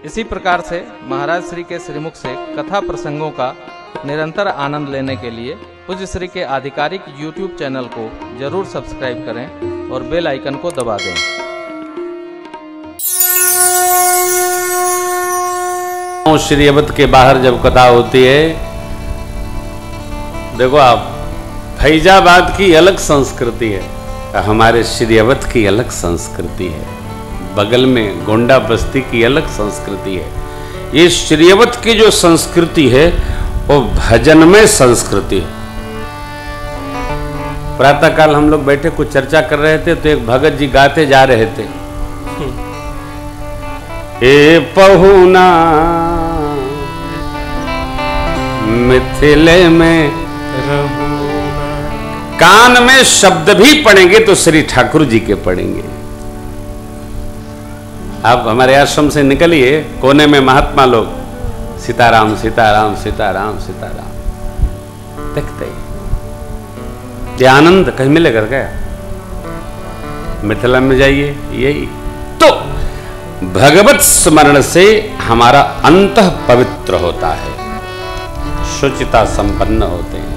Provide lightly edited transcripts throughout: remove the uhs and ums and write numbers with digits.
इसी प्रकार से महाराज श्री के श्रीमुख से कथा प्रसंगों का निरंतर आनंद लेने के लिए पूज्य श्री के आधिकारिक YouTube चैनल को जरूर सब्सक्राइब करें और बेल आइकन को दबा दें। श्री अवध के बाहर जब कथा होती है, देखो आप, फैजाबाद की अलग संस्कृति है, हमारे श्री अवध की अलग संस्कृति है, बगल में गोंडा बस्ती की अलग संस्कृति है। ये श्री अवध की जो संस्कृति है वो भजनमय संस्कृति है। प्रातः काल हम लोग बैठे कुछ चर्चा कर रहे थे तो एक भगत जी गाते जा रहे थे, ए पहुना मिथिले में कान में शब्द भी पढ़ेंगे तो श्री ठाकुर जी के पढ़ेंगे। आप हमारे आश्रम से निकलिए, कोने में महात्मा लोग सीताराम सीताराम सीताराम सीताराम देखते ही, ये आनंद कहीं मिलेगा क्या? मिथिला में जाइए, यही तो भगवत स्मरण से हमारा अंतः पवित्र होता है, शुचिता संपन्न होते हैं।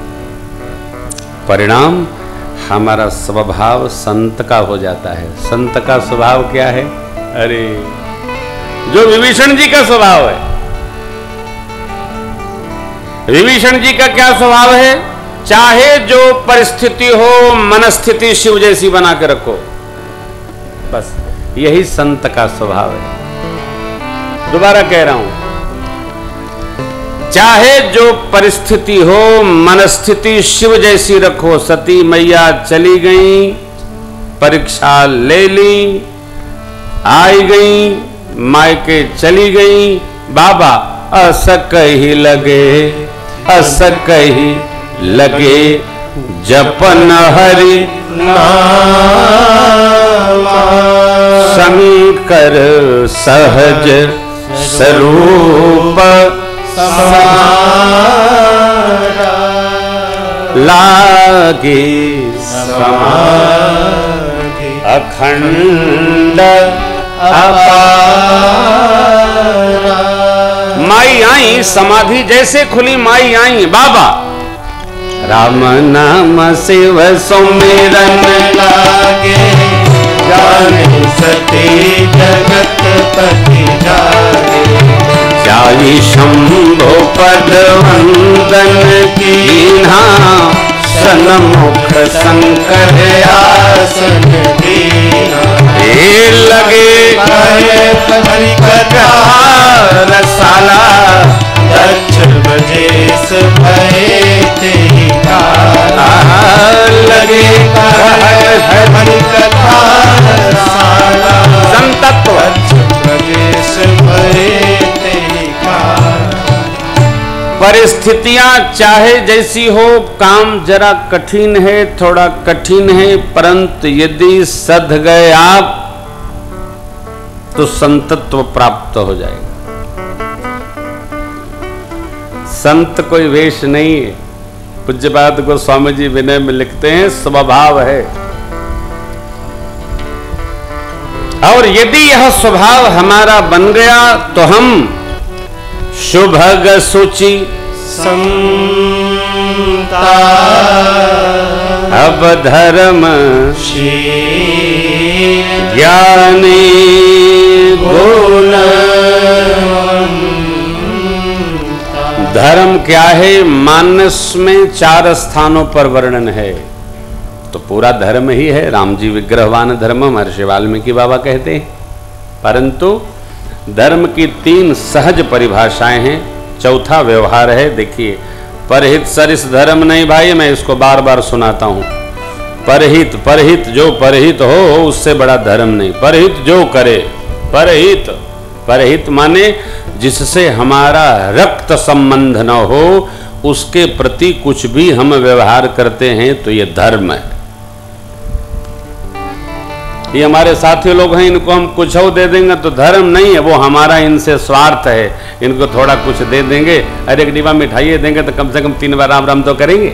परिणाम हमारा स्वभाव संत का हो जाता है। संत का स्वभाव क्या है? अरे जो विभीषण जी का स्वभाव है, विभीषण जी का क्या स्वभाव है? चाहे जो परिस्थिति हो, मनस्थिति शिव जैसी बना के रखो, बस यही संत का स्वभाव है। दोबारा कह रहा हूं, चाहे जो परिस्थिति हो, मनस्थिति शिव जैसी रखो। सती मैया चली गई, परीक्षा ले ली, आई गई, मायके चली गई, बाबा असक ही लगे, असक ही लगे, जपन हरि शंकर सहज स्वरूप लागे समाधि अखंड माई आई, समाधि जैसे खुली माई आई, बाबा राम नाम शिव सुमिरन लागे, जाने सती जगत पति जागे, जाई शंभो पद वंदन कीन्हा, सन्मुख शंकर आसन दीना, लगे हरि कथा रसाला, दक्ष बजेस भये तेहि काला, लगे हरि कथा रसाला, संतत्व दक्ष बजेस भये तेहि काला। परिस्थितियां चाहे जैसी हो, काम जरा कठिन है, थोड़ा कठिन है, परंतु यदि सध गए आप तो संतत्व प्राप्त हो जाएगा। संत कोई वेश नहीं है। पूज्यपाद गोस्वामी जी विनय में लिखते हैं, स्वभाव है। और यदि यह स्वभाव हमारा बन गया तो हम शुभग सुचि संता अब धर्म ज्ञानी गुण। धर्म क्या है? मानस में 4 स्थानों पर वर्णन है, तो पूरा धर्म ही है। राम जी विग्रहवान धर्म महर्षि वाल्मीकि बाबा कहते हैं, परंतु धर्म की 3 सहज परिभाषाएं हैं, चौथा व्यवहार है। देखिए, परहित सरिस धर्म नहीं भाई, मैं इसको बार बार सुनाता हूं। परहित, परहित जो परहित हो उससे बड़ा धर्म नहीं। परहित जो करे, परहित, परहित माने जिससे हमारा रक्त संबंध न हो, उसके प्रति कुछ भी हम व्यवहार करते हैं तो ये धर्म है। ये हमारे साथी लोग हैं, इनको हम कुछ और दे देंगे तो धर्म नहीं है, वो हमारा इनसे स्वार्थ है। इनको थोड़ा कुछ दे देंगे, अरे एक डिब्बा मिठाई देंगे तो कम से कम 3 बार राम राम तो करेंगे।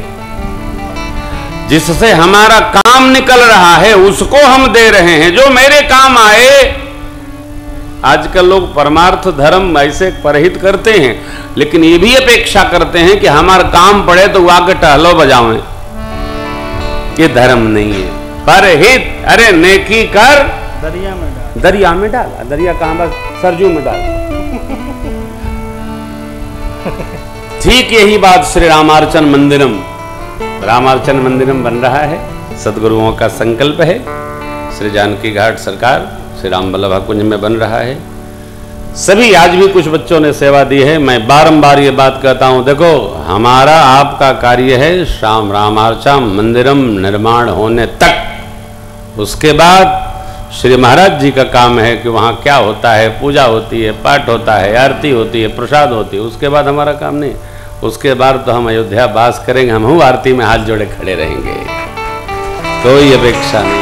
जिससे हमारा काम निकल रहा है उसको हम दे रहे हैं। जो मेरे काम आए, आजकल लोग परमार्थ धर्म ऐसे परहित करते हैं, लेकिन ये भी अपेक्षा करते हैं कि हमारा काम पड़े तो आके टहलो बजावें। ये धर्म नहीं है। परहित, अरे नेकी कर दरिया में डाल। दरिया में डाला, दरिया कहाँ, बस सरजू में डाल। ठीक यही बात श्री रामार्चन मंदिरम, रामार्चन मंदिरम बन रहा है, सदगुरुओं का संकल्प है। श्री जानकी घाट सरकार श्री राम बल्लभा कुंज में बन रहा है। सभी आज भी कुछ बच्चों ने सेवा दी है। मैं बारंबार ये बात कहता हूं, देखो हमारा आपका कार्य है श्याम रामार्चा मंदिरम निर्माण होने तक। उसके बाद श्री महाराज जी का काम है कि वहाँ क्या होता है, पूजा होती है, पाठ होता है, आरती होती है, प्रसाद होती है। उसके बाद हमारा काम नहीं। उसके बाद तो हम अयोध्या वास करेंगे, हम हूँ आरती में हाथ जोड़े खड़े रहेंगे, कोई अपेक्षा नहीं।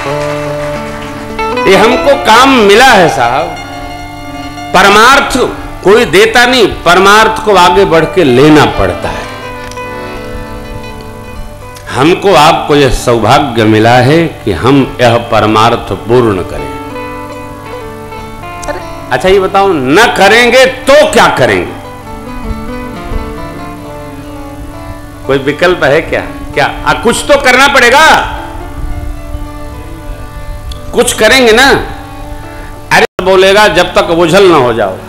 ये हमको काम मिला है साहब। परमार्थ कोई देता नहीं, परमार्थ को आगे बढ़ के लेना पड़ता है। हमको आपको यह सौभाग्य मिला है कि हम यह परमार्थ पूर्ण करें। अरे अच्छा ये बताओ, न करेंगे तो क्या करेंगे? कोई विकल्प है क्या? क्या कुछ तो करना पड़ेगा, कुछ करेंगे ना। अरे बोलेगा जब तक ओझल ना हो जाओ।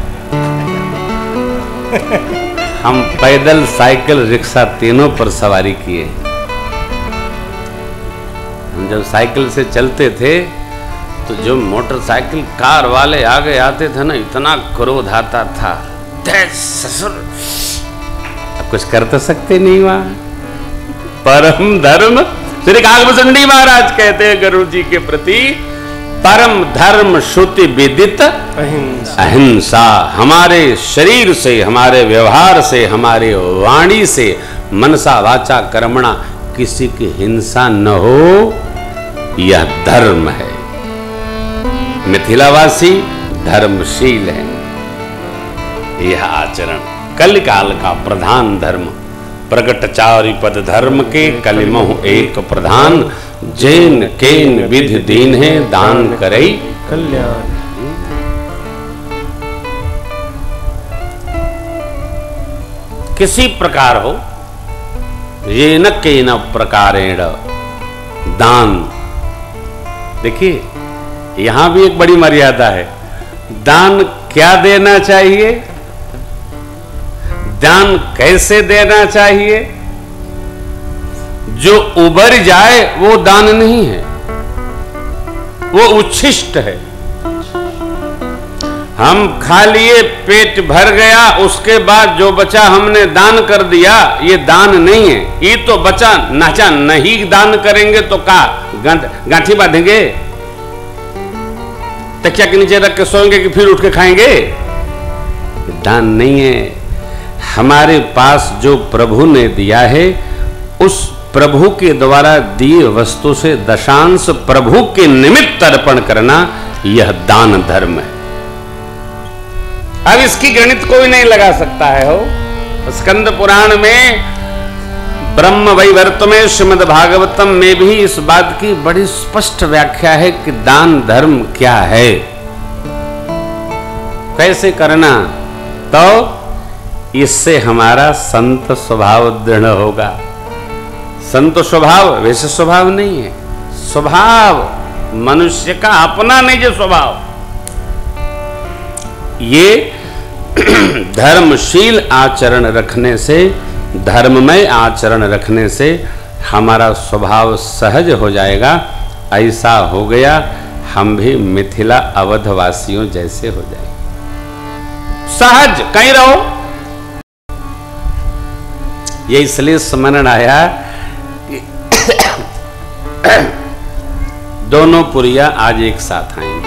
हम पैदल, साइकिल, रिक्शा तीनों पर सवारी किए। हम जब साइकिल से चलते थे तो जो मोटरसाइकिल कार वाले आगे आते थे ना, इतना क्रोध आता था, ससुर अब कुछ कर तो सकते नहीं। वहां परम धर्म श्री कागभूषणी महाराज कहते हैं गुरु जी के प्रति, परम धर्म श्रुति विदित अहिंसा। हमारे शरीर से, हमारे व्यवहार से, हमारे वाणी से, मनसा वाचा कर्मणा किसी की हिंसा न हो, यह धर्म है। मिथिलावासी धर्मशील है। यह आचरण कलिकाल का प्रधान धर्म, प्रगट चारि पद धर्म के कलिमहु एक प्रधान, जैन केन विधि दीन है दान करई कल्याण। किसी प्रकार हो, ये न के न प्रकारेण दान। देखिए यहां भी एक बड़ी मर्यादा है। दान क्या देना चाहिए, दान कैसे देना चाहिए? जो उबर जाए वो दान नहीं है, वो उच्छिष्ट है। हम खा लिए, पेट भर गया, उसके बाद जो बचा हमने दान कर दिया, ये दान नहीं है। ये तो बचा नाचा, नहीं दान करेंगे तो का गांठी बांधेंगे, तकिया के नीचे रख के सोएंगे कि फिर उठ के खाएंगे? दान नहीं है। हमारे पास जो प्रभु ने दिया है, उस प्रभु के द्वारा दिए वस्तु से दशांश प्रभु के निमित्त अर्पण करना, यह दान धर्म है। अब इसकी गणित कोई नहीं लगा सकता है। हो स्कंद पुराण में, ब्रह्म वैवर्त में, श्रीमद् भागवतम में भी इस बात की बड़ी स्पष्ट व्याख्या है कि दान धर्म क्या है, कैसे करना। तो इससे हमारा संत स्वभाव दृढ़ होगा। संत स्वभाव वैसे स्वभाव नहीं है, स्वभाव मनुष्य का अपना नहीं जो स्वभाव। ये धर्मशील आचरण रखने से, धर्ममय आचरण रखने से हमारा स्वभाव सहज हो जाएगा। ऐसा हो गया हम भी मिथिला अवधवासियों जैसे हो जाएंगे, सहज कहीं रहो। ये इसलिए स्मरण आया कि दोनों पुरिया आज एक साथ आएंगी।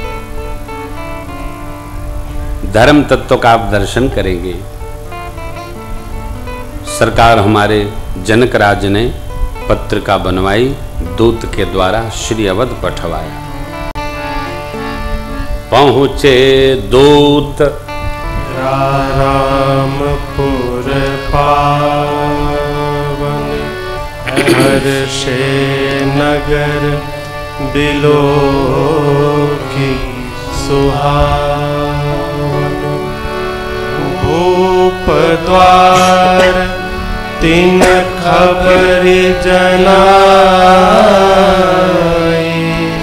धर्म तत्व का आप दर्शन करेंगे। सरकार हमारे जनक राज ने पत्रिका बनवाई, दूत के द्वारा श्री अवध पठवाया। पहुंचे दूत रामपुर पावन, हर्षे नगर बिलो की सुहावन भूप द्वार तीन खबर जनाई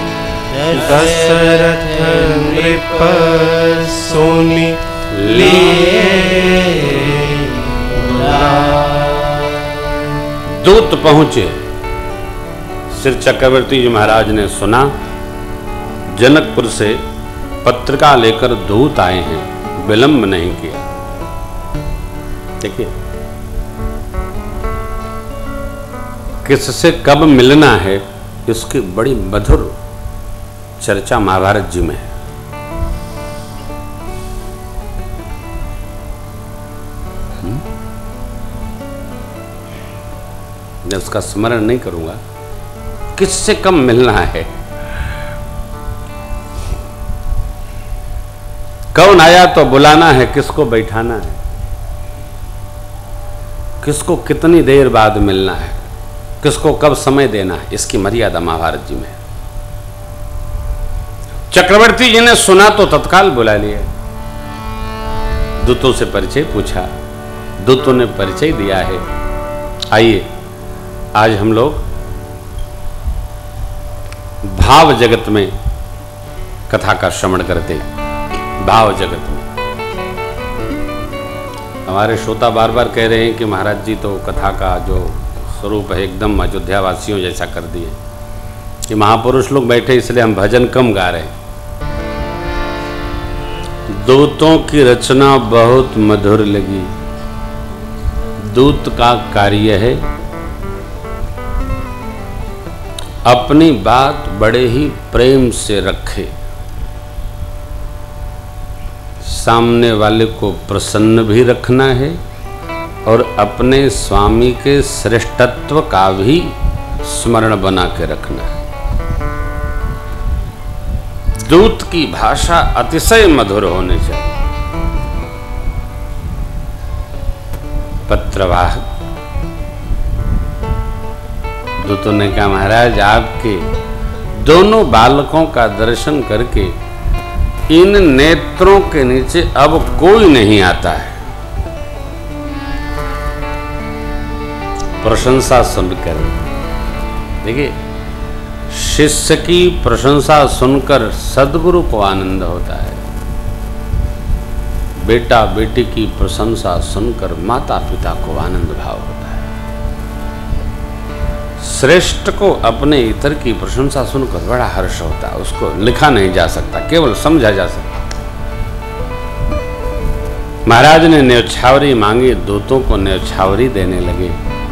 दशरथ नृप सुनि लिए दूत पहुंचे। श्री चक्रवर्ती जी महाराज ने सुना जनकपुर से पत्रिका लेकर दूत आए हैं, विलंब नहीं किया। देखिए किससे कब मिलना है इसकी बड़ी मधुर चर्चा महाभारत जी में है। मैं उसका स्मरण नहीं करूंगा। किससे कब मिलना है, कौन आया तो बुलाना है, किसको बैठाना है, किसको कितनी देर बाद मिलना है, किसको कब समय देना है, इसकी मर्यादा महाभारत जी में है। चक्रवर्ती जी ने सुना तो तत्काल बुला लिया। दूतों से परिचय पूछा, दूतों ने परिचय दिया है। आइए आज हम लोग भाव जगत में कथा का श्रवण करते हैं। भाव जगत में हमारे श्रोता बार बार कह रहे हैं कि महाराज जी तो कथा का जो स्वरूप है एकदम अयोध्या वासियों जैसा कर दिए कि महापुरुष लोग बैठे इसलिए हम भजन कम गा रहे हैं। दूतों की रचना बहुत मधुर लगी। दूत का कार्य है अपनी बात बड़े ही प्रेम से रखे, सामने वाले को प्रसन्न भी रखना है और अपने स्वामी के श्रेष्ठत्व का भी स्मरण बना के रखना है। दूत की भाषा अतिशय मधुर होनी चाहिए। पत्रवाहक दूतों ने कहा महाराज आपके दोनों बालकों का दर्शन करके इन नेत्रों के नीचे अब कोई नहीं आता है। प्रशंसा सुनकर देखिए, शिष्य की प्रशंसा सुनकर सद्गुरु को आनंद होता है। बेटा बेटी की प्रशंसा सुनकर माता पिता को आनंद भाव होता है। श्रेष्ठ को अपने इतर की प्रशंसा सुनकर बड़ा हर्ष होता है। उसको लिखा नहीं जा सकता, केवल समझा जा सकता। महाराज ने न्यौछावरी मांगी, दूतों को न्यौछावरी देने लगे।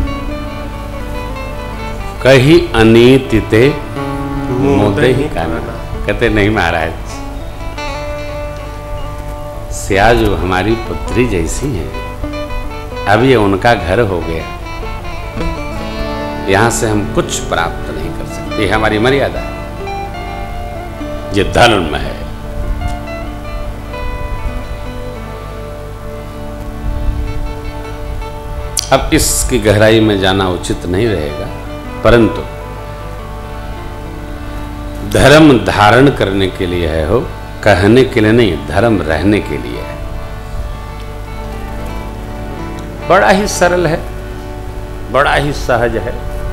कही अनीति ते मोदे ही कानन। कहते नहीं महाराज, सियाजू हमारी पुत्री जैसी है, अब ये उनका घर हो गया, यहां से हम कुछ प्राप्त नहीं कर सकते। ये हमारी मर्यादा है, ये धर्म है। अब इसकी गहराई में जाना उचित नहीं रहेगा, परंतु धर्म धारण करने के लिए है, हो कहने के लिए नहीं, धर्म रहने के लिए है। बड़ा ही सरल है, बड़ा ही सहज है।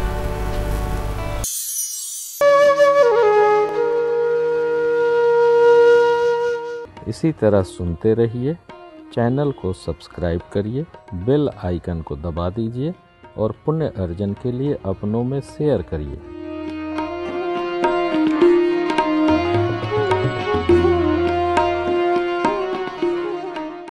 इसी तरह सुनते रहिए, चैनल को सब्सक्राइब करिए, बेल आइकन को दबा दीजिए और पुण्य अर्जन के लिए अपनों में शेयर करिए।